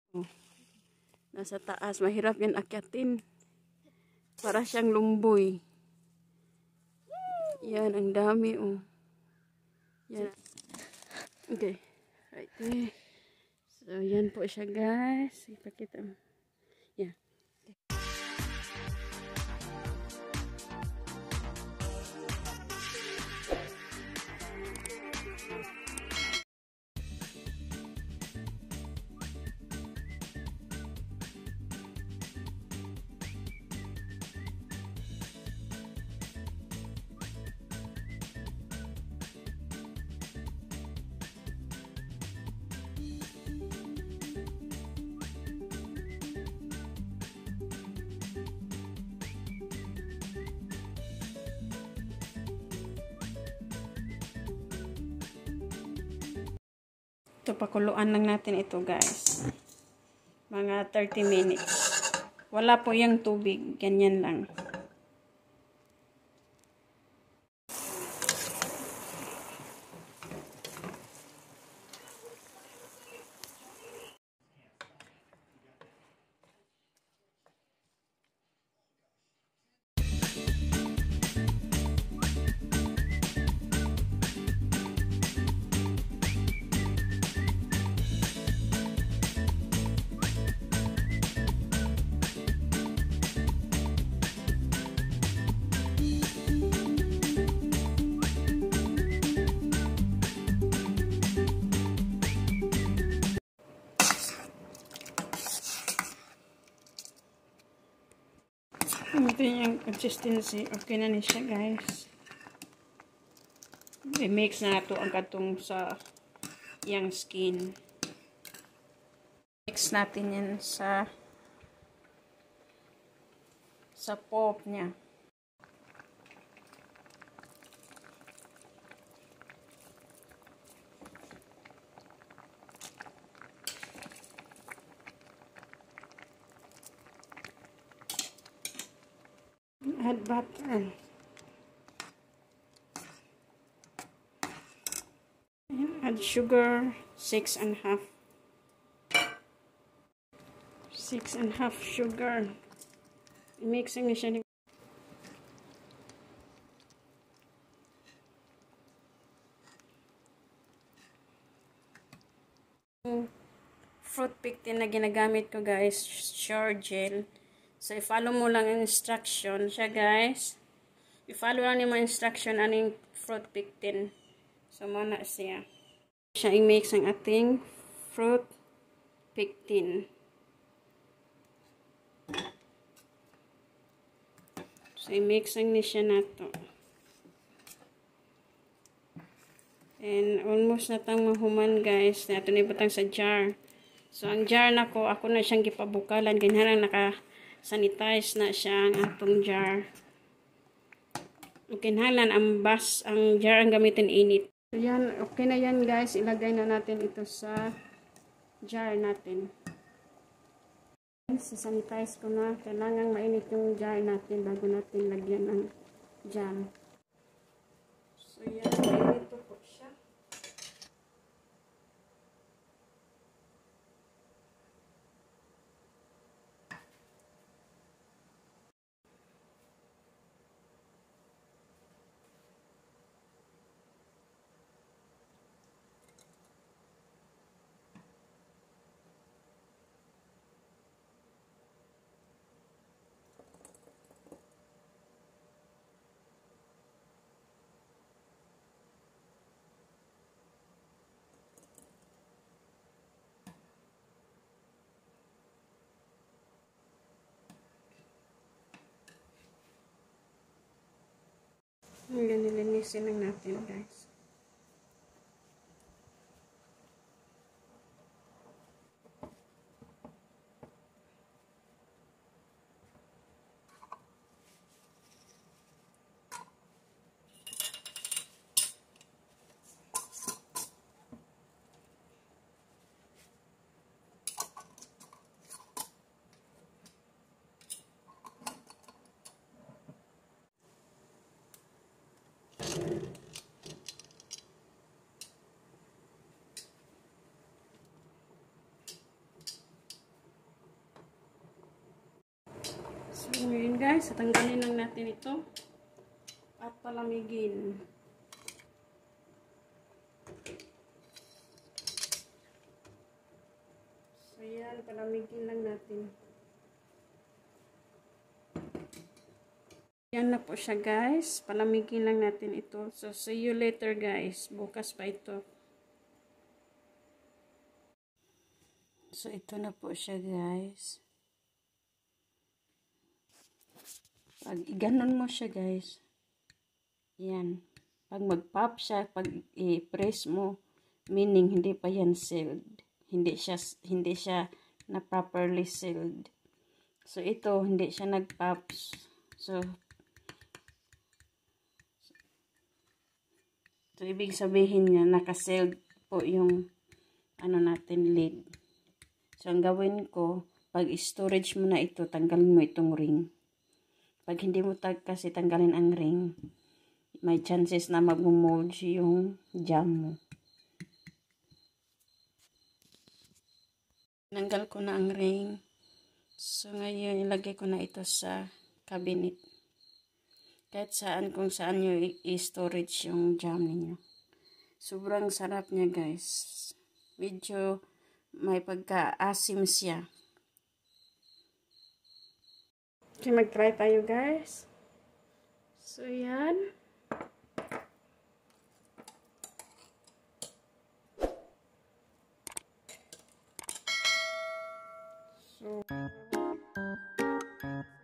Oh, nasa taas. Mahirap yan akyatin. Para siyang lumboy. Yan, ang dami oh. Yan. Okay. Right there. So, yan po siya guys. Ipakita mo. Yan. Ito, pakuluan lang natin ito guys. Mga 30 minutes. Wala po yung tubig. Ganyan lang. Ito yung consistency. Okay na ni siya guys. I-mix na ito ang katong sa yung skin. Mix natin yan sa pulp niya. Add butter. Add sugar, 6.5. 6.5 sugar. Mixing na siya. Fruit pectin na ginagamit ko guys, shower gel. So, i-follow mo lang ang instruction siya, guys. I-follow lang yung mga instruction aning fruit pectin. So, muna siya. Siya i-mix ang ating fruit pectin. So, i-mix ang ni siya na to. And, almost na tang mahuman, guys. Ito na ibutang sa jar. So, ang jar na ko, ako na siyang gipabukalan. Ganyan lang sanitize na siya ang atong jar. Okay na lang ang jar ang gamitin init. So yan, okay na yan guys. Ilagay na natin ito sa jar natin. Sanitize ko na. Kailangan mainit yung jar natin bago natin lagyan ng jam. So yan, ito po siya. Nilinisin lang natin guys. yun guys, tanggalin lang natin ito at palamigin. So yan, palamigin lang natin. Yan na po siya guys, palamigin lang natin ito. So see you later guys, bukas pa ito. So ito na po siya guys. Pag iganon mo siya guys, yan. Pag mag-pop siya, pag i-press mo, meaning hindi pa yan sealed. Hindi siya na properly sealed. So ito, hindi siya nag-pop. So ibig sabihin niya, naka-sealed po yung ano natin, lid. So ang gawin ko, pag storage mo na ito, tanggalin mo itong ring. Pag hindi mo kasi tanggalin ang ring, may chances na mag-mold yung jam mo. Tinanggal ko na ang ring. So ngayon, ilagay ko na ito sa cabinet. Kahit saan, kung saan nyo i-storage yung jam niyo. Sobrang sarap niya guys. Medyo may pagka-asim siya. Okay, mag-try tayo guys. So yan. So